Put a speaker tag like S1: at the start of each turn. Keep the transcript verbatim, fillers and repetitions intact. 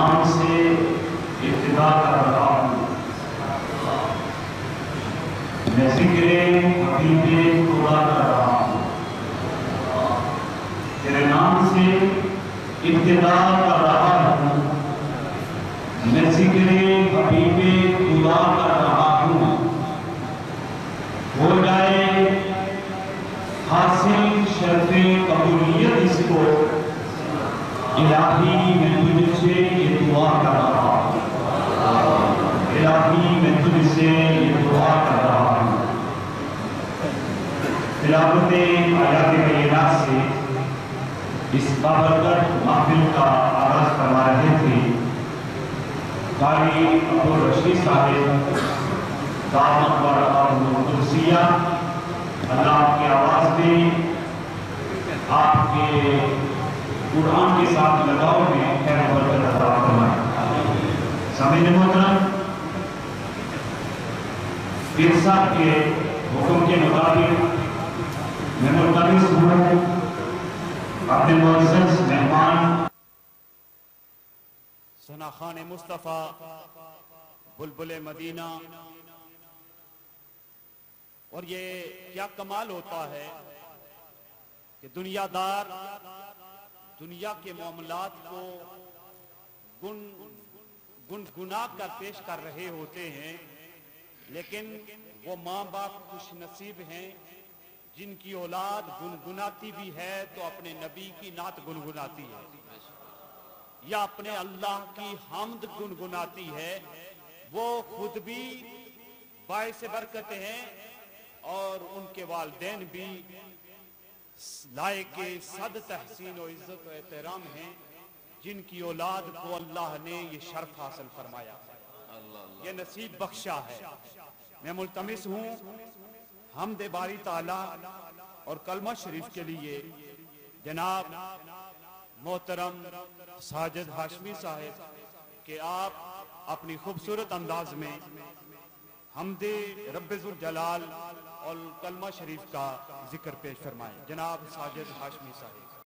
S1: नाम से इब्तिदा कर रहा हूँ। मैं ज़िक्रे हबीबे खुदा कर रहा हूँ। तेरे नाम से इब्तिदा कर रहा हूँ। मैं ज़िक्रे हबीबे खुदा कर रहा हूँ। हो जाए हासिल शर्फ़े कबूलियत इसको, इलाही मैं तुझसे ये दुआ कर रहा हूँ। इलाही मैं तुझसे ये दुआ कर रहा हूँ। तिलावत आयात करीमा से इस बाबरकत महफिल का आगाज करवा रहे थे कारी अब्दुल रशीद साहिब दामत बरकातुहु कुर्सिया। अल्लाह की आवाज़ में आपके कुरान के साथ लगाव में खैर बरकत अता फरमाए। सामईन मोहतरम, पीर साहब के हुक्म के मुताबिक मैं मुल्तमिस हूँ अपने मुअज़्ज़ज़ मेहमान
S2: सना खान मुस्तफ़ा बुलबुल मदीना। और ये क्या कमाल होता है कि दुनियादार दुनिया के मामलात को गुन गुनगुना कर पेश कर रहे होते हैं, लेकिन वो माँ बाप खुश नसीब हैं जिनकी औलाद गुनगुनाती भी है तो अपने नबी की नात गुनगुनाती है या अपने अल्लाह की हम्द गुनगुनाती है। वो खुद भी बाइस बरकत हैं और उनके वालिदैन भी लायक सद तहसीन और इज्जत और एहतराम हैं जिनकी औलाद को अल्लाह ने ये शर्फ हासिल फरमाया, ये नसीब बख्शा है। मैं मुल्तमिस हूँ हमद बारी ताला और कलमा शरीफ के लिए जनाब मोहतरम साजिद हाशमी साहिब कि आप अपनी खूबसूरत अंदाज में हमदे रब्बुल जलाल और कलमा शरीफ का जिक्र पेश फरमाएं। जनाब साजिद हाशमी साहिब।